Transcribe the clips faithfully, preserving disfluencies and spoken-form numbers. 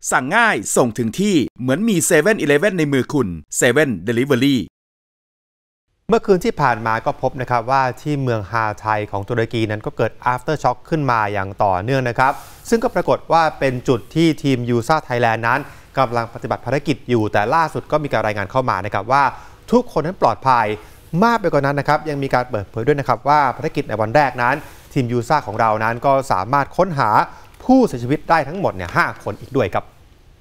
สั่งง่ายส่งถึงที่เหมือนมีเซเว่นอีเลฟเว่นในมือคุณเซเว่น Delivery เมื่อคืนที่ผ่านมาก็พบนะครับว่าที่เมืองฮาไทของตุรกีนั้นก็เกิด after shock ขึ้นมาอย่างต่อเนื่องนะครับซึ่งก็ปรากฏว่าเป็นจุดที่ทีมยูซ่าไทยแลนด์นั้นกำลังปฏิบัติภารกิจอยู่แต่ล่าสุดก็มีการรายงานเข้ามานะครับว่าทุกคนนั้นปลอดภัยมากไปกว่านั้นนะครับยังมีการเปิดเผยด้วยนะครับว่าภารกิจในวันแรกนั้นทีมยูซ่าของเรานั้นก็สามารถค้นหาผู้เสียชีวิตได้ทั้งหมดเนี่ยห้าคนอีกด้วยครับ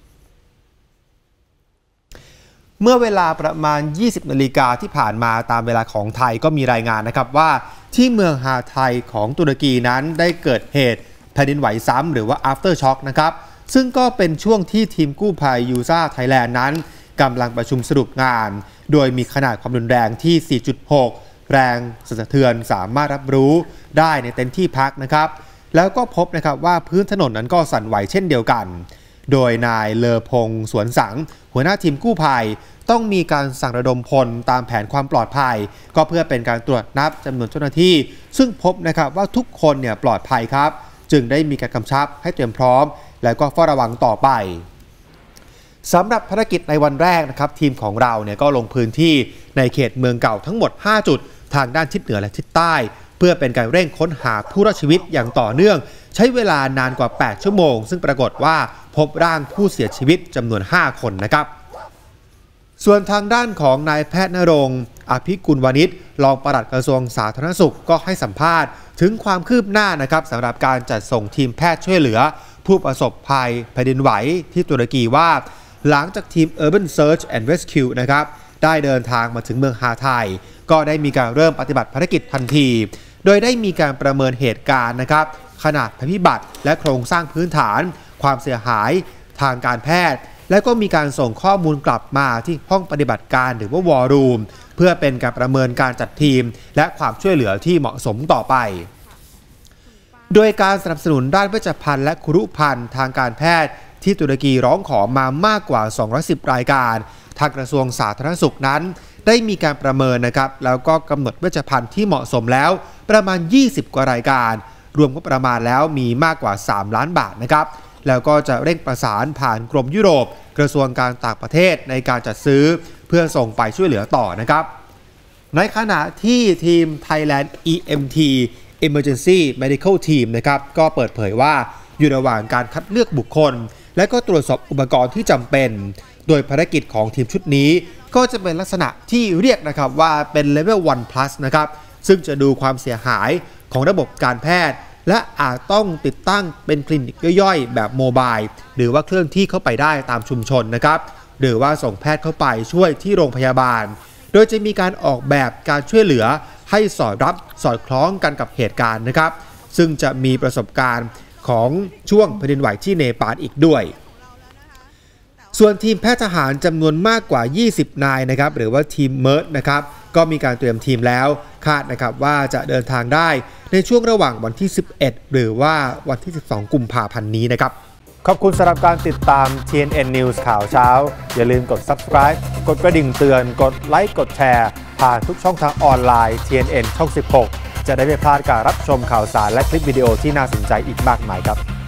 เมื่อเวลาประมาณ ยี่สิบนาฬิกาที่ผ่านมาตามเวลาของไทยก็มีรายงานนะครับว่าที่เมืองฮาไทของตุรกีนั้นได้เกิดเหตุแผ่นดินไหวซ้ำหรือว่า after shock นะครับซึ่งก็เป็นช่วงที่ทีมกู้ภัยยูซ่าไทยแลนด์นั้นกำลังประชุมสรุปงานโดยมีขนาดความรุนแรงที่ สี่จุดหก แรงสั่นสะเทือนสามารถรับรู้ได้ในเต็นท์ที่พักนะครับแล้วก็พบนะครับว่าพื้นถนนนั้นก็สั่นไหวเช่นเดียวกันโดยนายเลอพงษ์สวนสังหัวหน้าทีมกู้ภัยต้องมีการสั่งระดมพลตามแผนความปลอดภัยก็เพื่อเป็นการตรวจนับจำนวนเจ้าหน้าที่ซึ่งพบนะครับว่าทุกคนเนี่ยปลอดภัยครับจึงได้มีการกำชับให้เตรียมพร้อมและก็เฝ้าระวังต่อไปสำหรับภารกิจในวันแรกนะครับทีมของเราเนี่ยก็ลงพื้นที่ในเขตเมืองเก่าทั้งหมดห้าจุดทางด้านทิศเหนือและทิศใต้เพื่อเป็นการเร่งค้นหาผู้รอดชีวิตอย่างต่อเนื่องใช้เวลานานกว่าแปดชั่วโมงซึ่งปรากฏว่าพบร่างผู้เสียชีวิตจำนวนห้าคนนะครับส่วนทางด้านของนายแพทย์ณรงค์อภิกุลวานิชรองปลัดกระทรวงสาธารณสุขก็ให้สัมภาษณ์ถึงความคืบหน้านะครับสำหรับการจัดส่งทีมแพทย์ช่วยเหลือผู้ประสบภัยแผ่นดินไหวที่ตุรกีว่าหลังจากทีม Urban Search and Rescue นะครับได้เดินทางมาถึงเมืองฮาไทก็ได้มีการเริ่มปฏิบัติภารกิจทันทีโดยได้มีการประเมินเหตุการณ์นะครับขนาดภัยพิบัติและโครงสร้างพื้นฐานความเสียหายทางการแพทย์และก็มีการส่งข้อมูลกลับมาที่ห้องปฏิบัติการหรือว่าวอร์รูมเพื่อเป็นการประเมินการจัดทีมและความช่วยเหลือที่เหมาะสมต่อไปโดยการสนับสนุนด้านเวชภัณฑ์และครุภัณฑ์ทางการแพทย์ที่ตุรกีร้องขอมามากกว่าสองร้อยสิบรายการทางกระทรวงสาธารณสุขนั้นได้มีการประเมินนะครับแล้วก็กำหนดเวชภัณฑ์ที่เหมาะสมแล้วประมาณยี่สิบกว่ารายการรวมก็ประมาณแล้วมีมากกว่าสามล้านบาทนะครับแล้วก็จะเร่งประสานผ่านกรมยุโรปกระทรวงการต่างประเทศในการจัดซื้อเพื่อส่งไปช่วยเหลือต่อนะครับในขณะที่ทีม Thailand อี เอ็ม ที Emergency Medical Team นะครับก็เปิดเผยว่าอยู่ระหว่างการคัดเลือกบุคคลและก็ตรวจสอบอุปกรณ์ที่จำเป็นโดยภารกิจของทีมชุดนี้ก็จะเป็นลักษณะที่เรียกนะครับว่าเป็น Level วัน plus นะครับซึ่งจะดูความเสียหายของระบบการแพทย์และอาจต้องติดตั้งเป็นคลินิกย่อยๆแบบโมบายหรือว่าเคลื่อนที่เข้าไปได้ตามชุมชนนะครับหรือว่าส่งแพทย์เข้าไปช่วยที่โรงพยาบาลโดยจะมีการออกแบบการช่วยเหลือให้สอดรับสอดคล้องกันกับเหตุการณ์นะครับซึ่งจะมีประสบการณ์ของช่วงแผ่นดินไหวที่เนปาลอีกด้วยส่วนทีมแพทย์ทหารจำนวนมากกว่ายี่สิบนายนะครับหรือว่าทีมเมิร์ดนะครับก็มีการเตรียมทีมแล้วคาดนะครับว่าจะเดินทางได้ในช่วงระหว่างวันที่สิบเอ็ดหรือว่าวันที่สิบสองกุมภาพันธ์นี้นะครับขอบคุณสำหรับการติดตาม ที เอ็น เอ็น News ข่าวเช้าอย่าลืมกด Subscribe กดกระดิ่งเตือนกดไลค์กดแชร์ผ่านทุกช่องทางออนไลน์ ที เอ็น เอ็น ช่องสิบหกจะได้ไม่พลาดการรับชมข่าวสารและคลิปวิดีโอที่น่าสนใจอีกมากมายครับ